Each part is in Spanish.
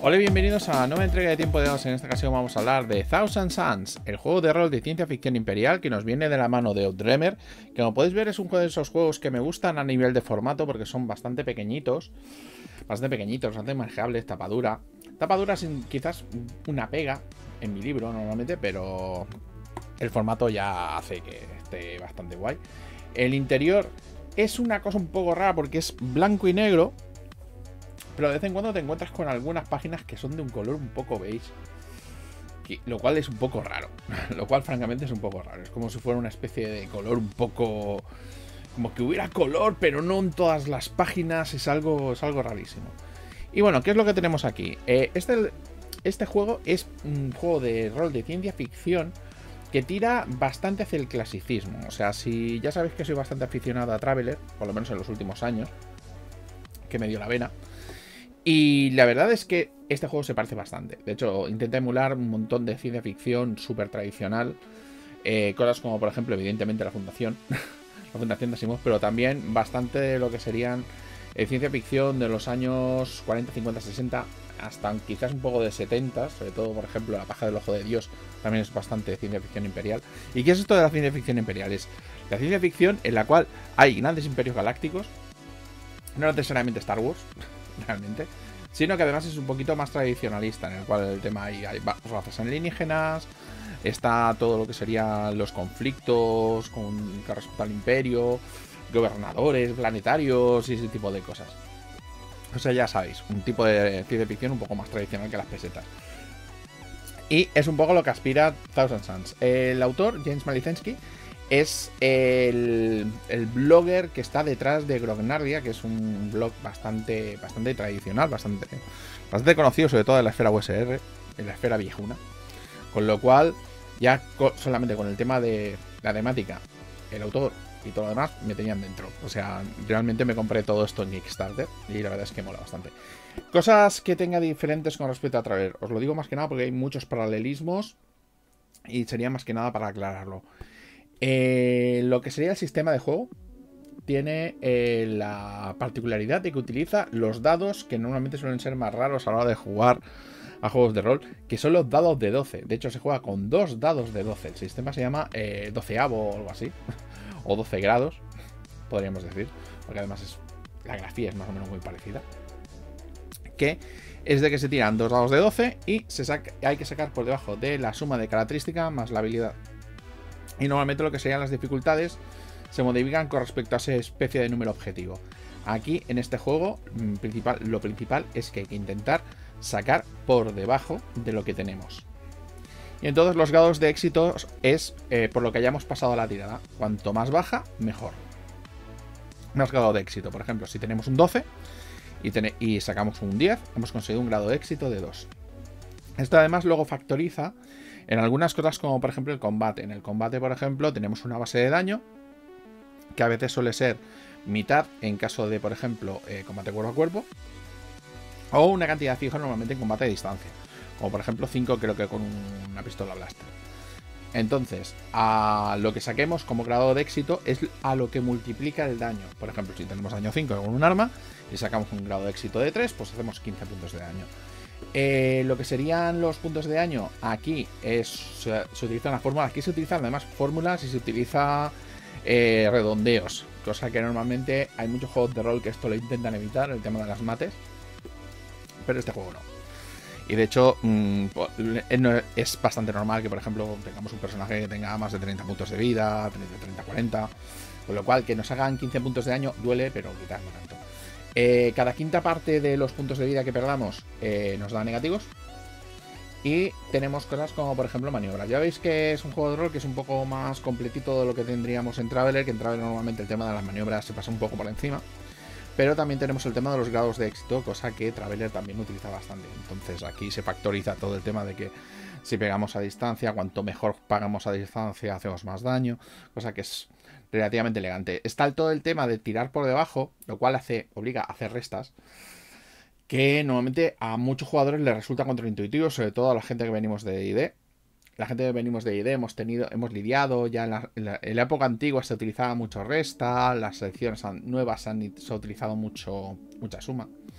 Hola y bienvenidos a la nueva entrega de Tiempo de Dados. En esta ocasión vamos a hablar de Thousand Suns, el juego de rol de ciencia ficción imperial que nos viene de la mano de Outremer, que como podéis ver es un juego de esos juegos que me gustan a nivel de formato porque son bastante pequeñitos, bastante manejables, tapadura sin quizás una pega en mi libro normalmente, pero el formato ya hace que esté bastante guay. El interior es una cosa un poco rara porque es blanco y negro, pero de vez en cuando te encuentras con algunas páginas que son de un color un poco beige, lo cual es un poco raro. Lo cual francamente es un poco raro. Es como si fuera una especie de color un poco... como que hubiera color, pero no en todas las páginas. Es algo rarísimo. Y bueno, ¿qué es lo que tenemos aquí? Este juego es un juego de rol de ciencia ficción que tira bastante hacia el clasicismo. O sea, si ya sabéis que soy bastante aficionado a Traveller, por lo menos en los últimos años, que me dio la vena. Y la verdad es que este juego se parece bastante. De hecho, intenta emular un montón de ciencia ficción súper tradicional. Cosas como, por ejemplo, evidentemente la Fundación. La Fundación de Asimov, pero también bastante de lo que serían ciencia ficción de los años 40, 50, 60, hasta quizás un poco de 70. Sobre todo, por ejemplo, La paja del ojo de Dios también es bastante de ciencia ficción imperial. ¿Y qué es esto de la ciencia ficción imperial? Es la ciencia ficción en la cual hay grandes imperios galácticos. No necesariamente Star Wars, realmente, sino que además es un poquito más tradicionalista, en el cual el tema hay razas alienígenas, está todo lo que serían los conflictos con respecto al imperio, gobernadores planetarios y ese tipo de cosas. O sea, ya sabéis, un tipo de ciencia ficción un poco más tradicional que las pesetas. Y es un poco lo que aspira Thousand Suns. El autor, James Malizensky, es el blogger que está detrás de Grognardia, que es un blog bastante tradicional, bastante conocido, sobre todo en la esfera USR, en la esfera viejuna. Con lo cual, ya solamente con el tema de la temática, el autor y todo lo demás, me tenían dentro. O sea, realmente me compré todo esto en Kickstarter y la verdad es que mola bastante. Cosas que tenga diferentes con respecto a Traveller. Os lo digo más que nada porque hay muchos paralelismos y sería más que nada para aclararlo. Lo que sería el sistema de juego tiene la particularidad de que utiliza los dados que normalmente suelen ser más raros a la hora de jugar a juegos de rol, que son los dados de 12. De hecho, se juega con 2 dados de 12. El sistema se llama 12avo o algo así, o 12 grados, podríamos decir, porque además la grafía es más o menos muy parecida. Que es de que se tiran 2 dados de 12 y hay que sacar por debajo de la suma de característica más la habilidad. Y normalmente lo que serían las dificultades se modifican con respecto a esa especie de número objetivo. Aquí, en este juego, lo principal es que hay que intentar sacar por debajo de lo que tenemos. Y entonces los grados de éxito es por lo que hayamos pasado la tirada. Cuanto más mejor. Más grado de éxito. Por ejemplo, si tenemos un 12 y sacamos un 10, hemos conseguido un grado de éxito de 2. Esto además luego factoriza en algunas cosas como por ejemplo el combate. En el combate, por ejemplo, tenemos una base de daño que a veces suele ser mitad en caso de, por ejemplo, combate cuerpo a cuerpo, o una cantidad fija normalmente en combate a distancia, como por ejemplo 5 creo que con una pistola blaster. Entonces, a lo que saquemos como grado de éxito es a lo que multiplica el daño. Por ejemplo, si tenemos daño 5 con un arma y sacamos un grado de éxito de 3, pues hacemos 15 puntos de daño. Lo que serían los puntos de daño aquí se utiliza una fórmula. Aquí se utilizan además fórmulas y se utiliza redondeos, cosa que normalmente hay muchos juegos de rol que esto lo intentan evitar, el tema de las mates, pero este juego no. Y de hecho es bastante normal que por ejemplo tengamos un personaje que tenga más de 30 puntos de vida, 30, 40, con lo cual que nos hagan 15 puntos de daño duele, pero quizás no tanto. Cada quinta parte de los puntos de vida que perdamos nos da negativos. Y tenemos cosas como por ejemplo maniobras. Ya veis que es un juego de rol que es un poco más completito de lo que tendríamos en Traveller, que en Traveller normalmente el tema de las maniobras se pasa un poco por encima. Pero también tenemos el tema de los grados de éxito, cosa que Traveller también utiliza bastante. Entonces aquí se factoriza todo el tema de que si pegamos a distancia, cuanto mejor pagamos a distancia, hacemos más daño, cosa que es relativamente elegante. Está todo el tema de tirar por debajo, lo cual obliga a hacer restas, que normalmente a muchos jugadores les resulta contraintuitivo, sobre todo a la gente que venimos de D&D. La gente que venimos de D&D hemos lidiado, ya en la época antigua se utilizaba mucho resta, las secciones nuevas se ha utilizado mucha suma.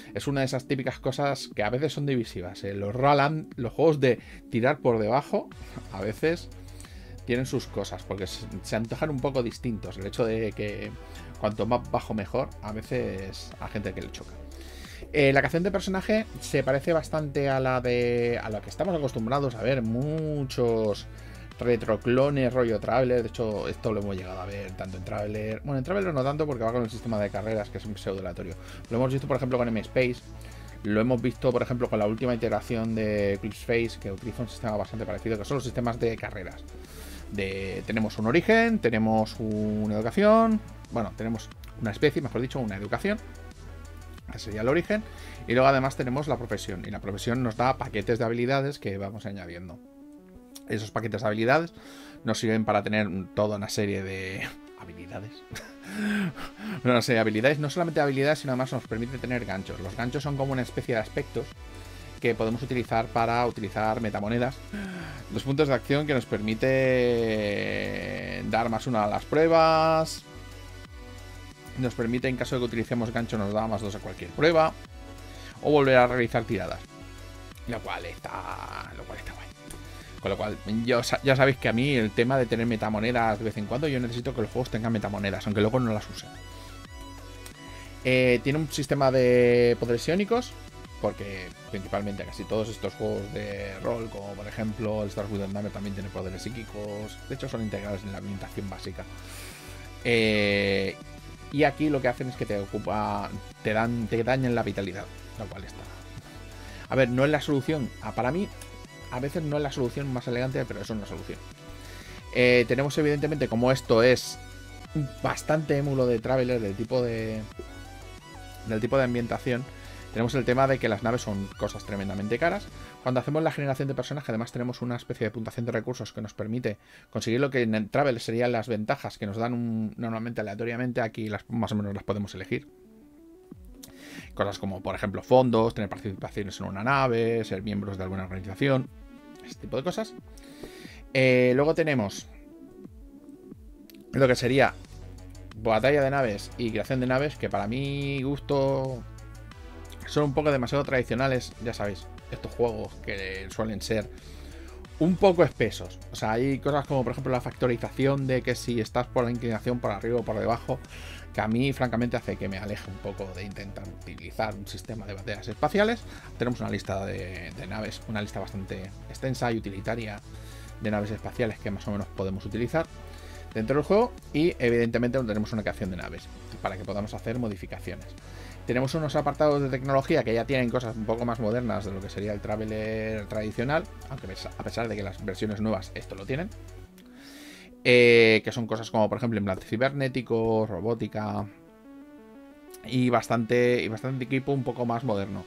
es una de esas típicas cosas que a veces son divisivas. Los Roland, los juegos de tirar por debajo, a veces tienen sus cosas, porque se antojan un poco distintos. El hecho de que cuanto más bajo mejor, a veces a gente que le choca. La creación de personaje se parece bastante a la que estamos acostumbrados a ver muchos retroclones rollo Traveler. De hecho, esto lo hemos llegado a ver tanto en Traveler. Bueno, en Traveler no tanto porque va con el sistema de carreras, que es un pseudo aleatorio. Lo hemos visto, por ejemplo, con M-Space. Lo hemos visto, por ejemplo, con la última integración de Eclipse Phase, que utiliza un sistema bastante parecido, que son los sistemas de carreras. Tenemos un origen, tenemos una educación. Bueno, tenemos una especie, mejor dicho, una educación, que sería el origen. Y luego además tenemos la profesión. Y la profesión nos da paquetes de habilidades que vamos añadiendo. Esos paquetes de habilidades nos sirven para tener toda una serie de habilidades. Una serie de habilidades, no solamente habilidades, sino además nos permite tener ganchos. Los ganchos son como una especie de aspectos que podemos utilizar para utilizar metamonedas. Los puntos de acción que nos permite dar +1 a las pruebas. Nos permite, en caso de que utilicemos gancho, nos da +2 a cualquier prueba. O volver a realizar tiradas. Lo cual está guay. Con lo cual, ya sabéis que a mí el tema de tener metamonedas de vez en cuando, yo necesito que los juegos tengan metamonedas, aunque luego no las usen. Tiene un sistema de poderes iónicos, porque principalmente casi todos estos juegos de rol, como por ejemplo el Star Wars Number, también tiene poderes psíquicos. De hecho, son integrados en la ambientación básica. Y aquí lo que hacen es que te dañan la vitalidad, lo cual está... A ver, no es la solución. Para mí, a veces no es la solución más elegante, pero es una solución. Tenemos evidentemente, como esto es bastante émulo de Traveler, del tipo de ambientación, tenemos el tema de que las naves son cosas tremendamente caras. Cuando hacemos la generación de personaje, además tenemos una especie de puntuación de recursos que nos permite conseguir lo que en Traveler serían las ventajas que nos dan normalmente aleatoriamente. Aquí más o menos las podemos elegir. Cosas como, por ejemplo, fondos, tener participaciones en una nave, ser miembros de alguna organización, ese tipo de cosas. Luego tenemos lo que sería batalla de naves y creación de naves, que para mi gusto son un poco demasiado tradicionales. Ya sabéis, estos juegos que suelen ser un poco espesos. O sea, hay cosas como, por ejemplo, la factorización de que si estás por la inclinación por arriba o por debajo, que a mí francamente hace que me aleje un poco de intentar utilizar un sistema de batallas espaciales. Tenemos una lista de naves, una lista bastante extensa y utilitaria de naves espaciales que más o menos podemos utilizar dentro del juego, y evidentemente tenemos una creación de naves para que podamos hacer modificaciones. Tenemos unos apartados de tecnología que ya tienen cosas un poco más modernas de lo que sería el Traveler tradicional, aunque a pesar de que las versiones nuevas esto lo tienen. Que son cosas como, por ejemplo, implantes cibernéticos, robótica y bastante equipo un poco más moderno.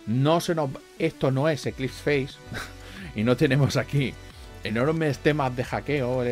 Esto no es Eclipse Phase y no tenemos aquí enormes temas de hackeo,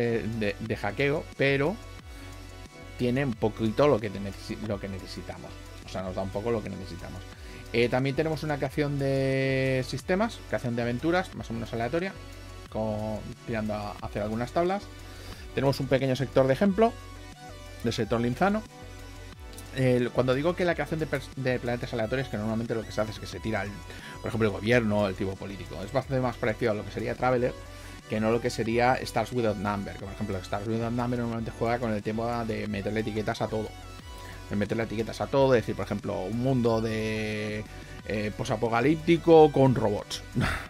pero tiene un poquito lo que necesitamos. O sea, nos da un poco lo que necesitamos. También tenemos una creación de sistemas, creación de aventuras, más o menos aleatoria, tirando a hacer algunas tablas. Tenemos un pequeño sector de ejemplo, del sector linzano. Cuando digo que la creación de planetas aleatorios, que normalmente lo que se hace es que se tira, por ejemplo, el gobierno, el tipo político. Es bastante más parecido a lo que sería Traveler, que no lo que sería Stars Without Number. Que por ejemplo, Stars Without Number normalmente juega con el tema de meterle etiquetas a todo. De meterle etiquetas a todo, es decir, por ejemplo, un mundo de posapocalíptico con robots.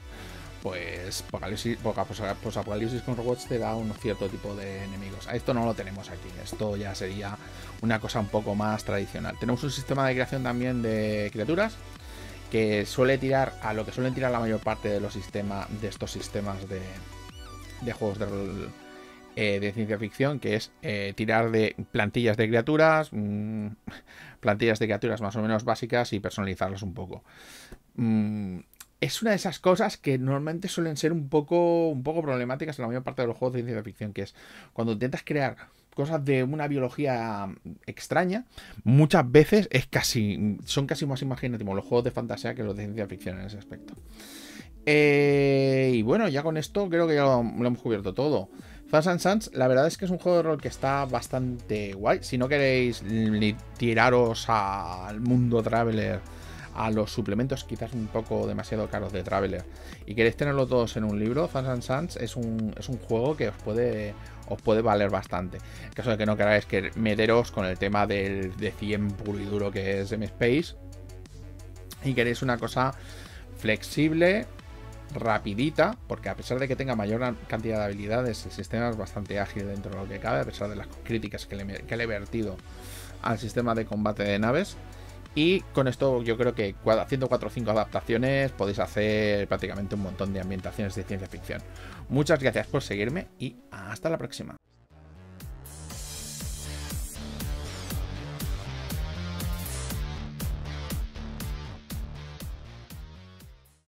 Pues posapocalipsis con robots te da un cierto tipo de enemigos. Esto no lo tenemos aquí. Esto ya sería una cosa un poco más tradicional. Tenemos un sistema de creación también de criaturas que suele tirar a lo que suelen tirar la mayor parte de estos sistemas de juegos de rol de ciencia ficción, que es tirar de plantillas de criaturas, más o menos básicas, y personalizarlas un poco. Es una de esas cosas que normalmente suelen ser un poco problemáticas en la mayor parte de los juegos de ciencia ficción, que es cuando intentas crear cosas de una biología extraña, muchas veces son casi más imaginativos los juegos de fantasía que los de ciencia ficción en ese aspecto. Y bueno, ya con esto creo que ya lo hemos cubierto todo. Thousand Suns, la verdad es que es un juego de rol que está bastante guay. Si no queréis tiraros al mundo Traveler a los suplementos quizás un poco demasiado caros de Traveler y queréis tenerlo todos en un libro, Thousand Suns es un juego que os puede valer bastante. En caso de que no queráis que meteros con el tema de 100 puro y duro que es M-Space y queréis una cosa flexible, rapidita, porque a pesar de que tenga mayor cantidad de habilidades, el sistema es bastante ágil dentro de lo que cabe, a pesar de las críticas que le he vertido al sistema de combate de naves. Y con esto yo creo que haciendo 4 o 5 adaptaciones podéis hacer prácticamente un montón de ambientaciones de ciencia ficción. Muchas gracias por seguirme y hasta la próxima.